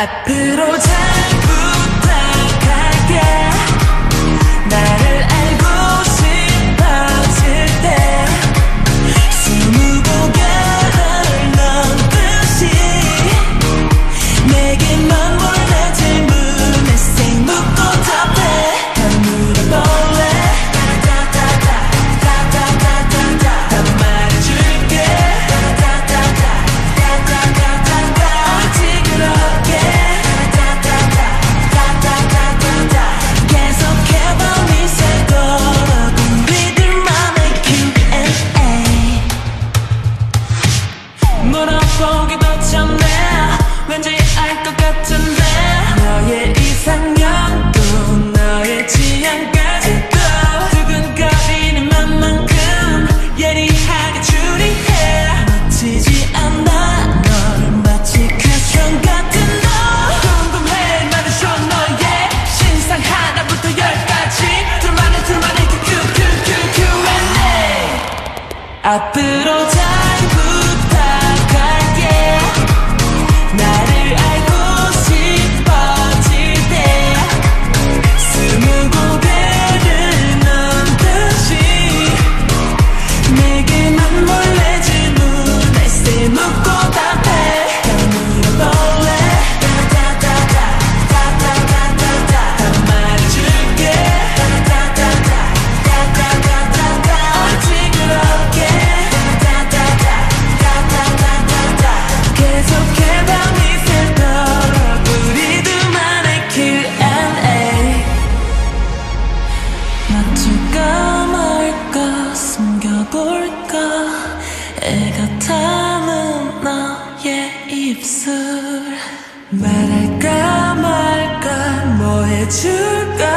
앞으로 잘 부탁할게. 나를 알고 싶어질 때 스무고개를 넣듯이 내게만 몰래 질문에 쌩 묻고 답해. 다 물어볼래. 다 말해줄게. 징그럽게 계속해봐 미세도록 우리들만의 Q&A. 물어보기도 전에 왠지 알 것 같은데 너의 이상형도 너의 취향까지도 두근거리는 맘만큼 예리하게 추리해. 놓치지 않아 너를 마치 퀘스천 같은 너. 궁금해 말해줘 너의 신상 하나부터 열까지 둘만의 Q&A. 앞으로 잘 부탁할게. 나를 알고 싶어질 때 스무고개를 넣듯이 내게만 몰래 질문에 쎄 묻고 답해. 다 물어볼래. 다 말해줄게. 징그럽게 계속해봐 미세도록 우리들만의 Q&A. 맞출까 말까 숨겨볼까 애가 타는 너의 입술. 말할까 말까 뭐 해줄까